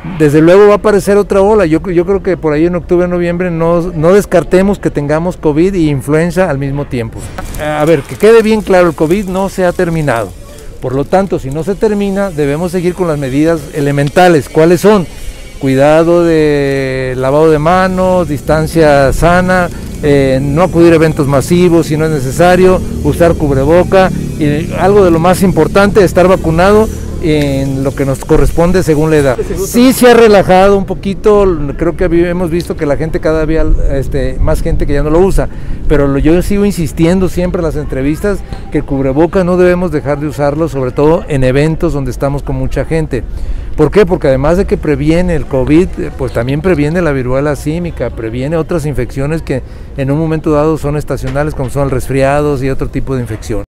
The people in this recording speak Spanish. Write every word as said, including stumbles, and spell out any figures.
desde luego va a aparecer otra ola. Yo, yo creo que por ahí en octubre, noviembre no, no descartemos que tengamos COVID y influenza al mismo tiempo. A ver, que quede bien claro, el COVID no se ha terminado. Por lo tanto, si no se termina, debemos seguir con las medidas elementales. ¿Cuáles son? Cuidado de lavado de manos, distancia sana, eh, no acudir a eventos masivos si no es necesario, usar cubreboca y algo de lo más importante, estar vacunado en lo que nos corresponde según la edad. Sí se ha relajado un poquito, creo que hemos visto que la gente cada día, este, más gente que ya no lo usa, pero yo sigo insistiendo siempre en las entrevistas que el cubreboca no debemos dejar de usarlo, sobre todo en eventos donde estamos con mucha gente. ¿Por qué? Porque además de que previene el COVID, pues también previene la viruela símica, previene otras infecciones que en un momento dado son estacionales, como son resfriados y otro tipo de infección.